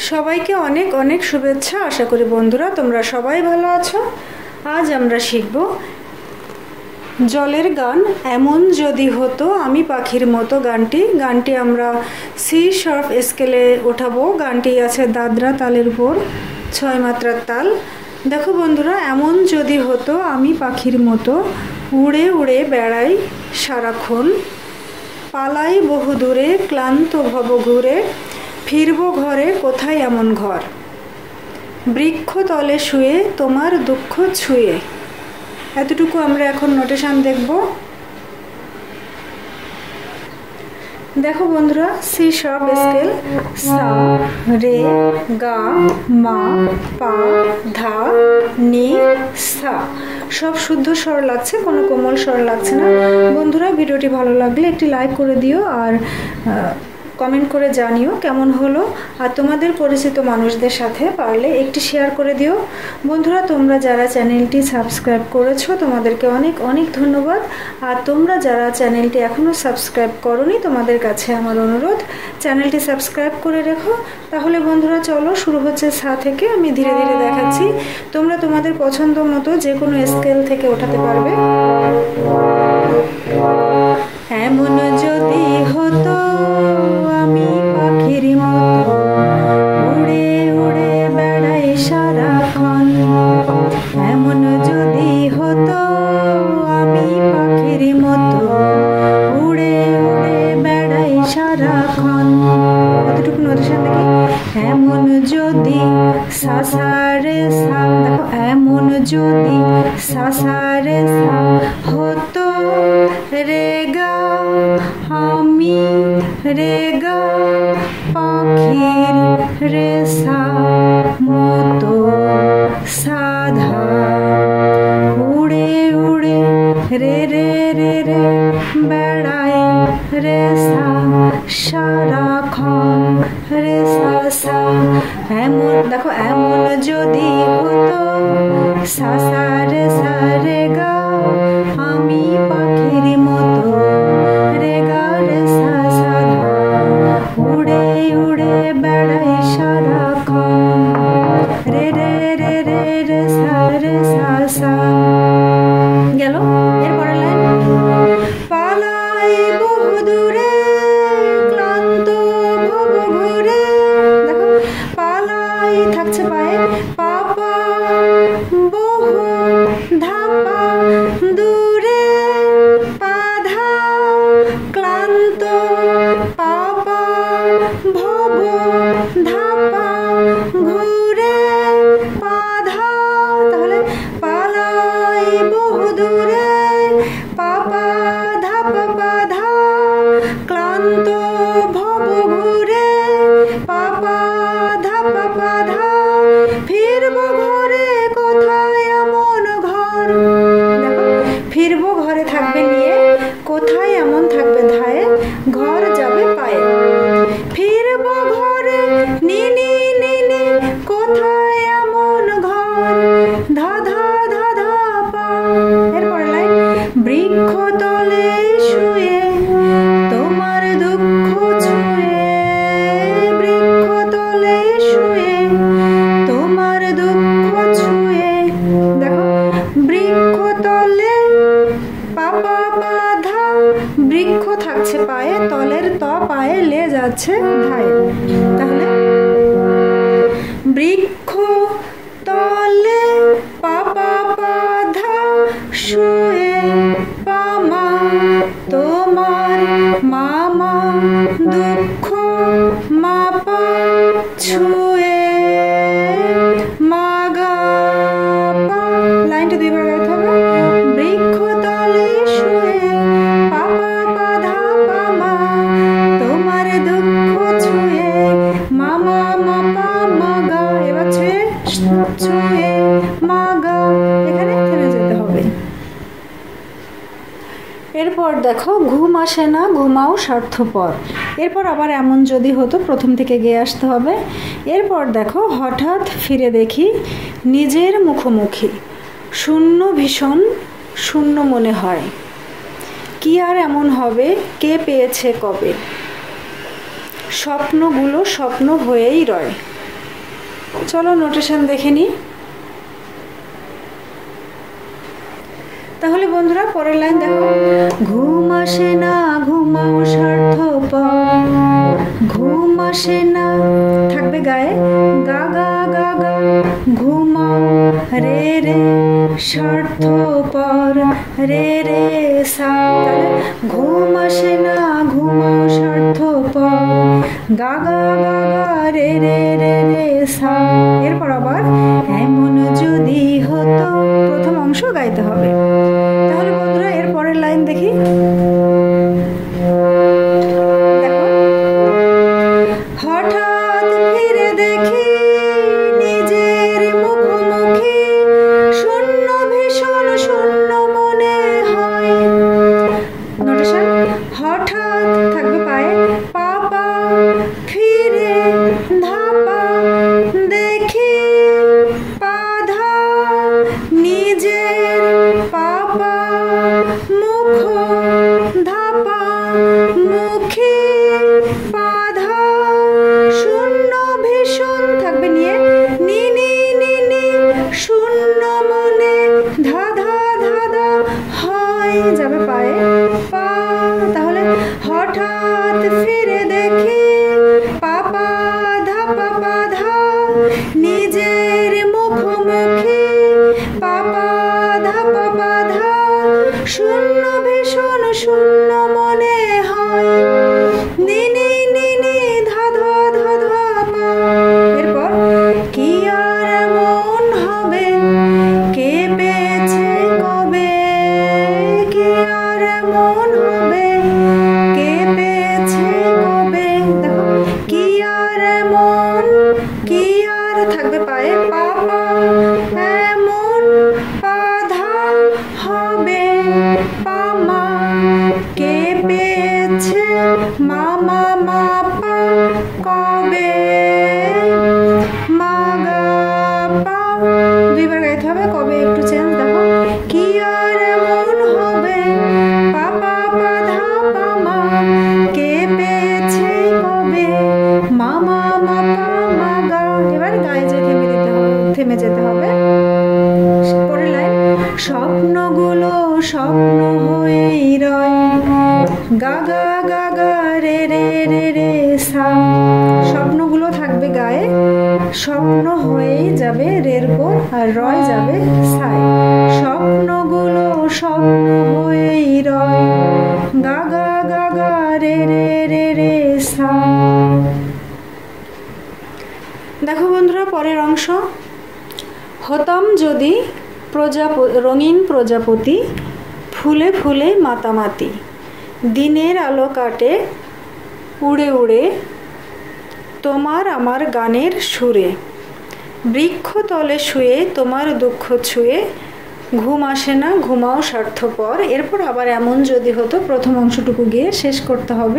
সবাইকে অনেক অনেক শুভেচ্ছা। আশা করি বন্ধুরা তোমরা সবাই ভালো আছো। আজ আমরা শিখব জলের গান এমন যদি হতো আমি পাখির মতো গানটি আমরা সি শার্প স্কেলে ওঠাবো। গানটি আছে দাদরা তালের উপর 6 মাত্রার তাল। দেখো বন্ধুরা, এমন যদি হতো আমি পাখির মতো উড়ে উড়ে বেড়াই সারাক্ষণ, পালাই বহু দূরে ক্লান্ত ভব ঘুরে, ফিরব ঘরে কোথায় এমন ঘর, বৃক্ষ তলে শুয়ে তোমার দুঃখ ছুঁয়ে। এতটুকু আমরা এখন নোটেশন দেখব। দেখো বন্ধুরা, সি শার্প স্কেল, সা রে গা মা পা ধা নি সা, সব শুদ্ধ স্বর লাগছে, কোনো কোমল স্বর লাগছে না। বন্ধুরা, ভিডিওটি ভালো লাগলে একটি লাইক করে দিও আর কমেন্ট করে জানিও কেমন হলো, আর তোমাদের পরিচিত মানুষদের সাথে পারলে একটি শেয়ার করে দিও। বন্ধুরা, তোমরা যারা চ্যানেলটি সাবস্ক্রাইব করেছো তোমাদেরকে অনেক অনেক ধন্যবাদ। আর তোমরা যারা চ্যানেলটি এখনও সাবস্ক্রাইব করোনি তোমাদের কাছে আমার অনুরোধ, চ্যানেলটি সাবস্ক্রাইব করে রেখো। তাহলে বন্ধুরা চলো শুরু হচ্ছে সা থেকে। আমি ধীরে ধীরে দেখাচ্ছি, তোমরা তোমাদের পছন্দ মতো যে কোনো স্কেল থেকে ওঠাতে পারবে। এমন যদি হতো আমি পাখির মতো উড়ে উড়ে বেড়াই সারাক্ষণ, এমন যদি হতো আমি পাখির মতো উড়ে উড়ে বেড়াই সারাক্ষণ। কতটুকু নোটেশন দেখি। এমন যদি সা সা রে সা, দেখো এমন যদি সা সা রে সা হতো রে গা আমি রে গা পাখির রে সা মতো সাধা, উড়ে উড়ে রে রে রে রে বেড়াই রে সা সারাক্ষণ রে সা সা। এমন দেখো, এমন যদি হতো সা সা রে গা আমি পাখির মতো রে গা রে সা সাধা, উড়ে উড়ে বেড়াই সারাক্ষণ রে রে রে রে রে সা সা। গেল। এরপরের লাইন, পালাই বহু দূরে ক্লান্ত ভব ঘুরে। দেখো পালাই থাকছে পায়ে, পাপা বহু ধাপা দূরে পাধা ক্লান্ত পাপা ভব ধাপা ঘুরে পাধা। তাহলে পালাই বহু দূরে পাপা ধাপা পাধা ক্লান্ত ভব ঘুরে পাপা ধাপা পাধা, ফিরব ঘরে কোথায় এমন ঘর। দেখো ফিরব ঘরে থাকবে নিয়ে, কোথায় এমন থাকবে ধায়ে, ঘর যাবে পায়ে। ফিরব ঘরে নিনি নিনি কোথায় এমন ঘর, ধা ধা ধা ধা পা। এরপরে লাইন, বৃক্ষ তলে শুয়ে তোমার দুঃখ ছুঁয়ে, বৃক্ষ তলে শুয়ে তোমার দুঃখ ছুঁয়ে। দেখো বৃক্ষ তলে পাপা বাধা, বৃক্ষ থাকছে পায়ে, তলের ত পায়ে লে যাচ্ছে ধায়ে। তাহলে বৃক্ষ তলে পাপা বাধা শুয়ে পামা তোমার মামা দুঃখ মাপা ছুঁয়ে মাগা পা। লাইনটা দুইবার গাইতে হবে। বৃক্ষ তলে শুয়ে পাপা বাধা পামা তোমার দুঃখ ছুঁয়ে মামা মাপা মাগা। এবার ছুঁয়ে ছুঁয়ে মাগা, এখানে থেমে যেতে হবে। এরপর দেখো, ঘুম আসে না ঘুমাও স্বার্থপর। এরপর আবার এমন যদি হতো, প্রথম থেকে গেয়ে আসতে হবে। এরপর দেখো, হঠাৎ ফিরে দেখি নিজের মুখোমুখি, শূন্য ভীষণ শূন্য মনে হয়, কি আর এমন হবে কে পেয়েছে কবে, স্বপ্নগুলো স্বপ্ন হয়েই রয়। চলো নোটেশন দেখে নিই। তাহলে বন্ধুরা পরের লাইন দেখো, ঘুম আসে না ঘুমাও স্বার্থপর, ঘুম আসে না থাকবে গায়ে গা গা গা গা, ঘুমাও রে রে স্বার্থপর রে রে সা, তাহলে ঘুম আসে না ঘুমাও স্বার্থপর গা গা গা গা রে রে রে রে সা। এরপর আবার এমন যদি হতো, প্রথম অংশ গাইতে হবে। তাহলে বন্ধুরা এর পরের লাইন দেখি, দেখো, হঠাৎ ফিরে দেখি নিজের মুখোমুখি, শূন্য ভীষণ শূন্য মনে হয়। নোটেশন, হঠাৎ থাকবে পায়ে পা পা, ফিরে ধাপা দেখি পা ধা, নিজের পাপা মুখ ধাপা মুখে বাধা, শূন্য ভীষণ থাকবে নিয়ে নি নি নি নি, শূন্য মনে ধা ধা ধা ধা হয় যাবে পায়ে পা। তাহলে হঠাৎ ফিরে দেখি পাপা ধাপা বাধা, নিজের মুখোমুখি পাপা ধাপা বাধা, শূন্য ভীষণ শূন্য মনে হয় নি নি নি নি ধা ধা ধা ধা পা। এরপর কি আর এমন হবে কে পেয়েছে কবে, কি আর এমন হবে কে পেয়েছে কবে, দেখো কি আর এমন, কি আর থাকবে পায়ে পাপা এমন বাধা হবে পামা, কে পেয়েছে মামা মাপা কবে, মাগা পা দুইবার গাইতে হবে, কবে একটু চেঞ্জ, দেখো কি আর এমন হবে পাপা বাধা পামা, কে পেয়েছে কবে মামা মাপা মাগা। এবার গায়ে যে থেমে দিতে হবে, থেমে যেতে হবে। পরের লাইন, স্বপ্নগুলো স্বপ্ন হয়েই রয় গা গা গা গা রে রে রে রে সা, স্বপ্নগুলো থাকবে গায়ে, স্বপ্ন হয়েই যাবে রের পর আর রয় যাবে সাই, স্বপ্নগুলো স্বপ্ন হয়েই রয় গা গা গা গা রে রে রে রে সা। দেখো বন্ধুরা পরের অংশ, হতাম যদি রঙিন প্রজাপতি, ফুলে ফুলে মাতামাতি, দিনের আলো কাটে উড়ে উড়ে তোমার আমার গানের সুরে, বৃক্ষ তলে শুয়ে তোমার দুঃখ ছুঁয়ে, ঘুম আসে না ঘুমাও স্বার্থপর। এরপর আবার এমন যদি হতো, প্রথম অংশটুকু গিয়ে শেষ করতে হবে।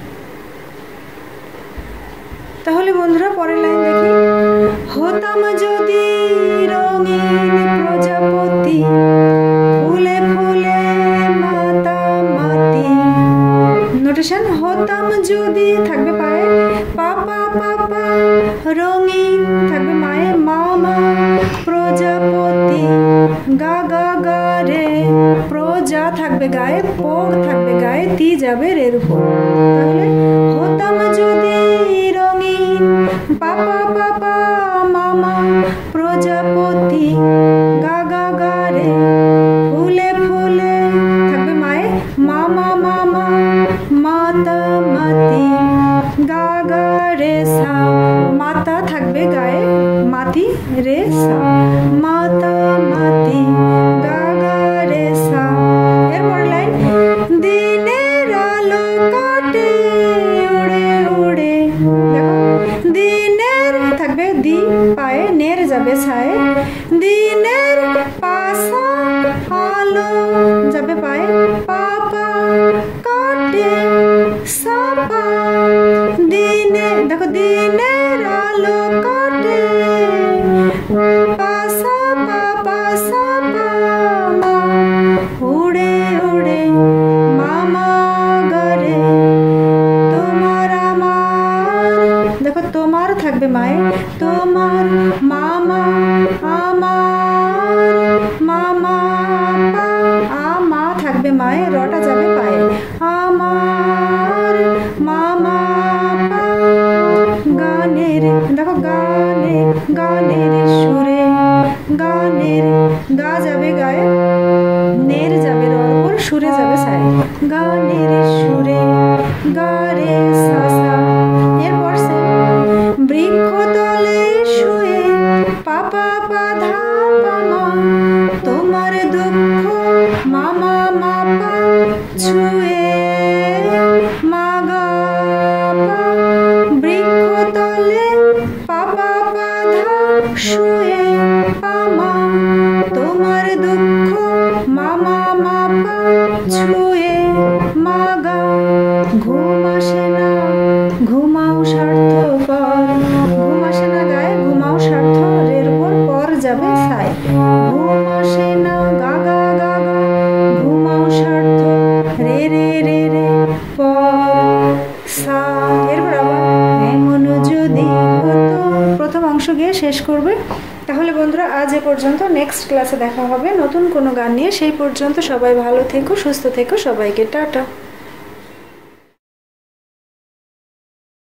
তাহলে বন্ধুরা পরের লাইন দেখি, হতাম যদি রঙিন প্রজাপতি, ফুলে ফুলে মাতামাতি। নোটেশন, হতাম যদি থাকবে পায়ে পাপা পাপা, রঙিন থাকবে মায়ে মামা, প্রজাপতি গা গা গা রে, প্রজা থাকবে গায়ে, পড় থাকবে গায়ে, তি যাবে রের উপর। তাহলে হতাম যদি রঙিন পাপা পাপা মামা, প্রজাপতি গা গা গা রে, ফুলে ফুলে থাকবে মায়ে মামা মামা, মাতামাতি গা গা রে সা, মাতা থাকবে গায়ে, মাতি রে সা, মাতামাতি গা গা রে সা। এরপর লাইন, দিনের আলো কাটে উড়ে উড়ে, দেখো দিনের থাকবে দি পায়ে, নের যাবে ছায়ে, দিনের পাশা আলো যাবে পায়ে পাপা কাটে সাপা, দিনে দেখো দিনের আলো কাটে পাশা পাপা সাপা মা, উড়ে উড়ে মামা গরে তোমার আমার, দেখো তোমার থাকবে মায়ে, তোমার গানের সুরে গানের গা যাবে গায়ে নের যাবে রর উপর সুরে যাবে সায় গানের সুরে গা রে সা সা এরপর সে বৃক্ষতলে শুয়ে পাপা পা ধা পা মা তোমার দুঃখ মামা মা পা ছুঁয়ে মা গা পা বৃক্ষতলে পাপা পা ধা শুয়ে পা মা তোমার দুঃখ মামা মা পা ছুঁয়ে মা গা ঘুম আসে না ঘুমাও স্বার্থপর ঘুম আসে না গায়ে ঘুমাও স্বার্থ রের উপর পর যাবে সাই ঘুম আসে না গা গা গা গা ঘুমাও স্বার্থ রে রে রে রে পর সা এরপর আবার এমন যদি হতো প্রথম অংশ গিয়ে শেষ করবে। তাহলে বন্ধুরা আজ এ পর্যন্ত, নেক্সট ক্লাসে দেখা হবে নতুন কোনো গান নিয়ে। সেই পর্যন্ত সবাই ভালো থেকো, সুস্থ থেকো, সবাইকে টাটা।